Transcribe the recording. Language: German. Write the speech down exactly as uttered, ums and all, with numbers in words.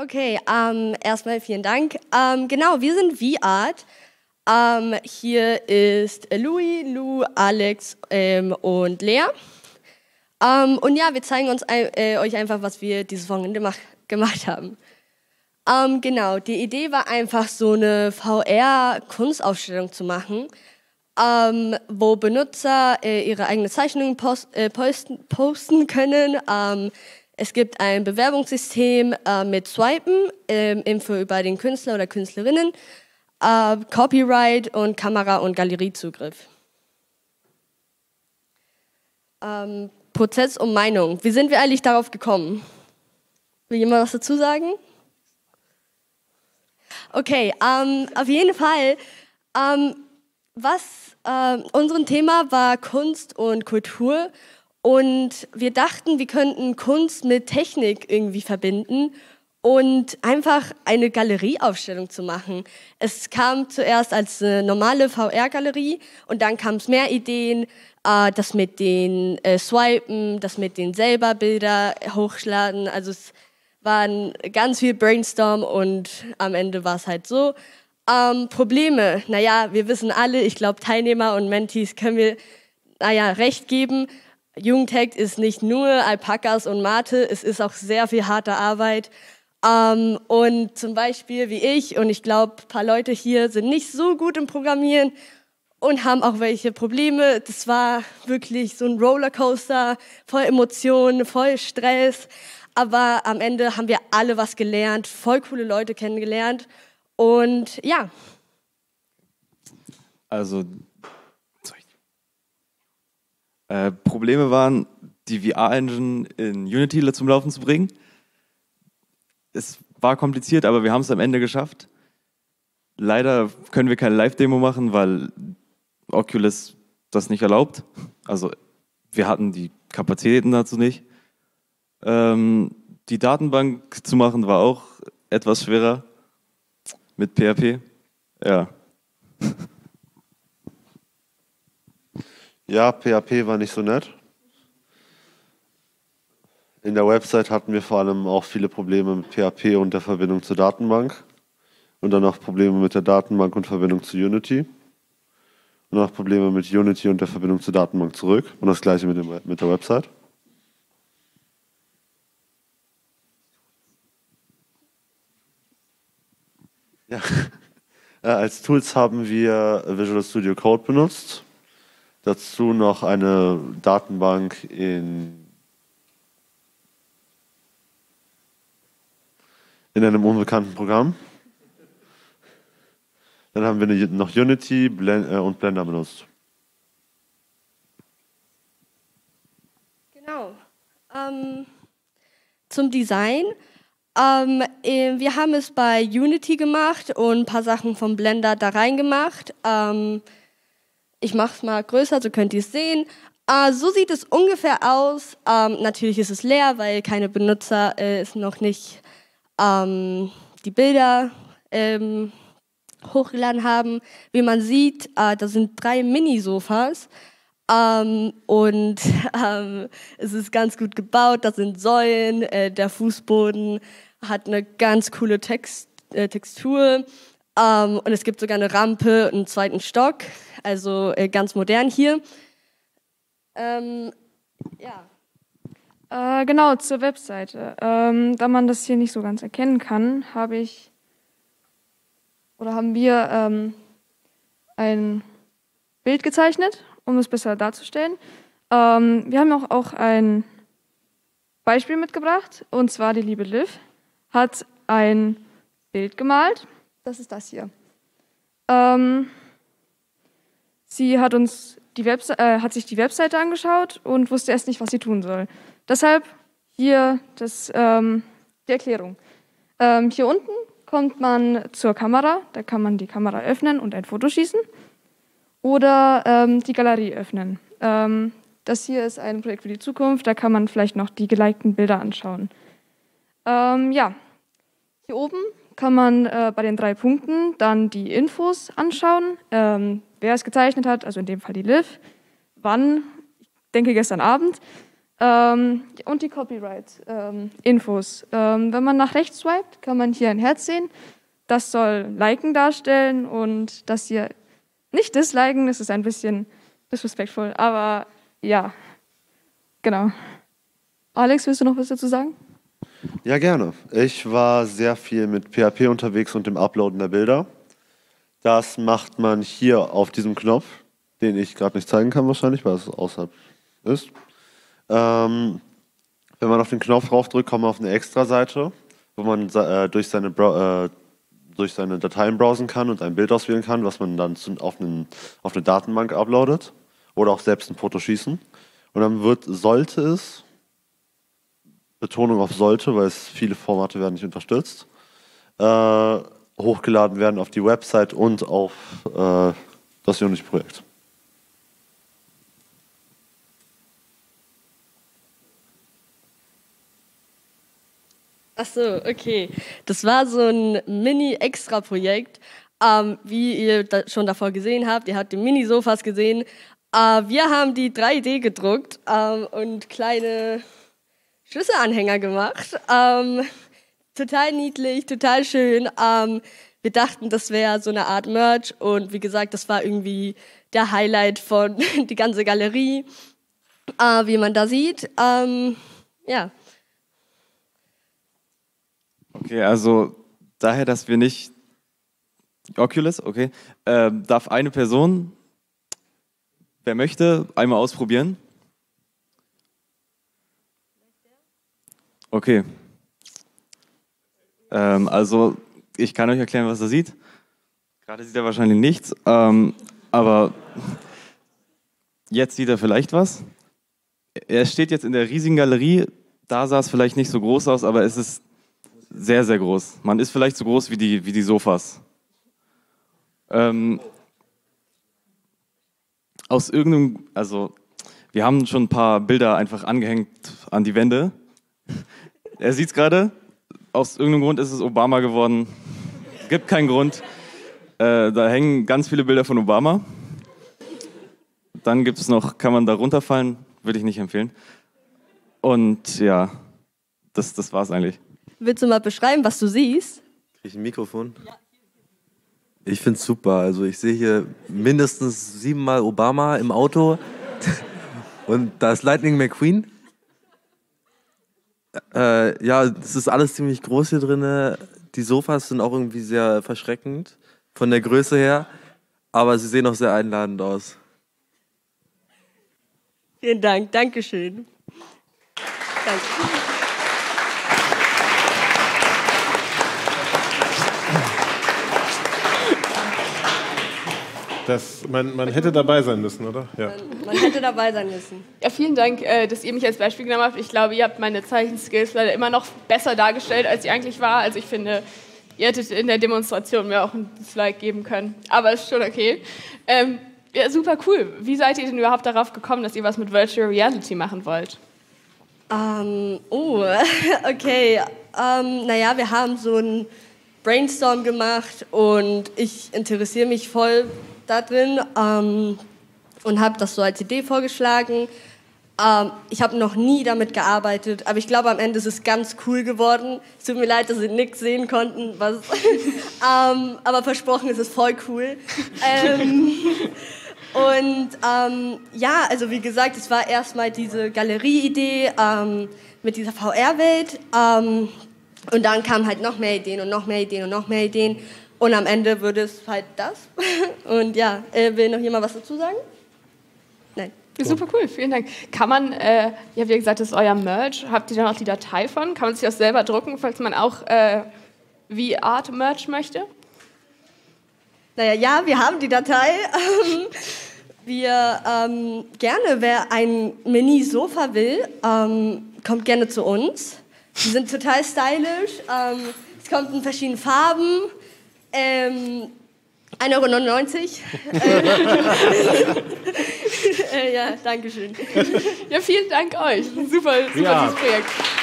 Okay, ähm, erstmal vielen Dank. Ähm, genau, wir sind V-Art. Ähm, hier ist Louis, Lou, Alex ähm, und Lea. Ähm, und ja, wir zeigen uns ein, äh, euch einfach, was wir dieses Wochenende mach, gemacht haben. Ähm, genau, die Idee war einfach, so eine V R-Kunstausstellung zu machen, ähm, wo Benutzer äh, ihre eigenen Zeichnungen post, äh, posten, posten können. Ähm, es gibt ein Bewerbungssystem äh, mit Swipen, äh, Info über den Künstler oder Künstlerinnen, äh, Copyright und Kamera- und Galeriezugriff. Ähm, Prozess und Meinung. Wie sind wir eigentlich darauf gekommen? Will jemand was dazu sagen? Okay, ähm, auf jeden Fall. Ähm, was äh, unser Thema war Kunst und Kultur und wir dachten, wir könnten Kunst mit Technik irgendwie verbinden und einfach eine Galerieausstellung zu machen. Es kam zuerst als eine normale V R-Galerie und dann kamen es mehr Ideen, äh, das mit den äh, Swipen, das mit den selber Bilder hochschlagen. Also es waren ganz viel Brainstorm und am Ende war es halt so. Ähm, Probleme, naja, wir wissen alle, ich glaube Teilnehmer und Mentees können wir, naja, recht geben. Jugendhack ist nicht nur Alpakas und Mate, es ist auch sehr viel harte Arbeit. Ähm, und zum Beispiel wie ich und ich glaube, ein paar Leute hier sind nicht so gut im Programmieren und haben auch welche Probleme. Das war wirklich so ein Rollercoaster, voll Emotionen, voll Stress. Aber am Ende haben wir alle was gelernt, voll coole Leute kennengelernt. Und ja. Also, sorry. Äh, Probleme waren, die V R-Engine in Unity zum Laufen zu bringen. Es war kompliziert, aber wir haben es am Ende geschafft. Leider können wir keine Live-Demo machen, weil Oculus das nicht erlaubt. Also wir hatten die Kapazitäten dazu nicht. Ähm, die Datenbank zu machen war auch etwas schwerer mit P H P. Ja. Ja, P H P war nicht so nett. In der Website hatten wir vor allem auch viele Probleme mit P H P und der Verbindung zur Datenbank. Und dann auch Probleme mit der Datenbank und Verbindung zu Unity. Und auch Probleme mit Unity und der Verbindung zur Datenbank zurück. Und das gleiche mit, dem, mit der Website. Ja. Als Tools haben wir Visual Studio Code benutzt. Dazu noch eine Datenbank in in einem unbekannten Programm. Dann haben wir noch Unity und Blender benutzt. Genau. Ähm, zum Design. Ähm, wir haben es bei Unity gemacht und ein paar Sachen vom Blender da reingemacht. Ähm, ich mache es mal größer, so könnt ihr es sehen. Äh, so sieht es ungefähr aus. Ähm, natürlich ist es leer, weil keine Benutzer äh, es noch nicht ähm, die Bilder ähm, hochgeladen haben. Wie man sieht, äh, da sind drei Mini-Sofas ähm, und ähm, es ist ganz gut gebaut. Da sind Säulen, äh, der Fußboden hat eine ganz coole Text, äh, Textur ähm, und es gibt sogar eine Rampe und einen zweiten Stock, also äh, ganz modern hier. Ähm, ja. Äh, genau, zur Webseite. Ähm, da man das hier nicht so ganz erkennen kann, habe ich oder haben wir ähm, ein Bild gezeichnet, um es besser darzustellen. Ähm, wir haben auch, auch ein Beispiel mitgebracht, und zwar die liebe Liv hat ein Bild gemalt. Das ist das hier. Ähm, sie hat, uns die Webse- äh, hat sich die Webseite angeschaut und wusste erst nicht, was sie tun soll. Deshalb hier das, ähm, die Erklärung. Ähm, hier unten kommt man zur Kamera, da kann man die Kamera öffnen und ein Foto schießen oder ähm, die Galerie öffnen. Ähm, das hier ist ein Projekt für die Zukunft, da kann man vielleicht noch die gelikten Bilder anschauen. Ähm, ja, hier oben kann man äh, bei den drei Punkten dann die Infos anschauen, ähm, wer es gezeichnet hat, also in dem Fall die Liv, wann, ich denke gestern Abend, Ähm, und die Copyright-Infos. Ähm, wenn man nach rechts swiped, kann man hier ein Herz sehen. Das soll Liken darstellen und das hier nicht disliken, das ist ein bisschen disrespectful, aber ja, genau. Alex, willst du noch was dazu sagen? Ja, gerne. Ich war sehr viel mit P H P unterwegs und dem Uploaden der Bilder. Das macht man hier auf diesem Knopf, den ich gerade nicht zeigen kann wahrscheinlich, weil es außerhalb ist. Ähm, wenn man auf den Knopf draufdrückt, kommt man auf eine Extra-Seite, wo man äh, durch, seine äh, durch seine Dateien browsen kann und ein Bild auswählen kann, was man dann zu, auf, einen, auf eine Datenbank uploadet oder auch selbst ein Foto schießen. Und dann wird, sollte es, Betonung auf sollte, weil es viele Formate werden nicht unterstützt, äh, hochgeladen werden auf die Website und auf äh, das Unity-Projekt. Ach so, okay. Das war so ein Mini-Extra-Projekt. Ähm, wie ihr da schon davor gesehen habt, ihr habt die Mini-Sofas gesehen. Äh, wir haben die drei D gedruckt ähm, und kleine Schlüsselanhänger gemacht. Ähm, total niedlich, total schön. Ähm, wir dachten, das wäre so eine Art Merch und wie gesagt, das war irgendwie der Highlight von die ganze Galerie, äh, wie man da sieht. Ähm, ja. Okay, also daher, dass wir nicht Oculus, okay, äh, darf eine Person, wer möchte, einmal ausprobieren. Okay. Ähm, also ich kann euch erklären, was er sieht. Gerade sieht er wahrscheinlich nichts, ähm, aber jetzt sieht er vielleicht was. Er steht jetzt in der riesigen Galerie. Da sah es vielleicht nicht so groß aus, aber es ist sehr, sehr groß. Man ist vielleicht so groß wie die, wie die Sofas. Ähm, aus irgendeinem, also wir haben schon ein paar Bilder einfach angehängt an die Wände. Er sieht es gerade. Aus irgendeinem Grund ist es Obama geworden. Gibt keinen Grund. Äh, da hängen ganz viele Bilder von Obama. Dann gibt es noch, kann man da runterfallen, würde ich nicht empfehlen. Und ja, das, das war's eigentlich. Willst du mal beschreiben, was du siehst? Krieg ich ein Mikrofon? Ich finde es super. Also ich sehe hier mindestens siebenmal Obama im Auto und da ist Lightning McQueen. Äh, ja, es ist alles ziemlich groß hier drin. Die Sofas sind auch irgendwie sehr verschreckend von der Größe her, aber sie sehen auch sehr einladend aus. Vielen Dank, Dankeschön. Danke. Das, man, man hätte dabei sein müssen, oder? Ja. Man, man hätte dabei sein müssen. Ja, vielen Dank, äh, dass ihr mich als Beispiel genommen habt. Ich glaube, ihr habt meine Zeichenskills leider immer noch besser dargestellt, als sie eigentlich war. Also ich finde, ihr hättet in der Demonstration mir auch ein Dislike geben können. Aber ist schon okay. Ähm, ja, super cool. Wie seid ihr denn überhaupt darauf gekommen, dass ihr was mit Virtual Reality machen wollt? Ähm, oh, okay. Ähm, naja, wir haben so einen Brainstorm gemacht und ich interessiere mich voll da drin ähm, und habe das so als Idee vorgeschlagen. Ähm, ich habe noch nie damit gearbeitet, aber ich glaube, am Ende ist es ganz cool geworden. Es tut mir leid, dass Sie nichts sehen konnten, was, ähm, aber versprochen, es ist voll cool. Ähm, und ähm, ja, also wie gesagt, es war erstmal diese Galerie-Idee ähm, mit dieser V R-Welt ähm, und dann kamen halt noch mehr Ideen und noch mehr Ideen und noch mehr Ideen. Und am Ende würde es halt das. Und ja, äh, will noch jemand was dazu sagen? Nein. Ja, super cool, vielen Dank. Kann man, äh, ja, wie gesagt, das ist euer Merch. Habt ihr da noch die Datei von? Kann man sich das selber drucken, falls man auch äh, V R-Merch möchte? Naja, ja, wir haben die Datei. Wir ähm, gerne, wer ein Mini-Sofa will, ähm, kommt gerne zu uns. Die sind total stylisch. Ähm, es kommt in verschiedenen Farben. Ähm, ein Euro neunundneunzig. äh, ja, danke schön. Ja, vielen Dank euch. Super, super Ja. dieses Projekt.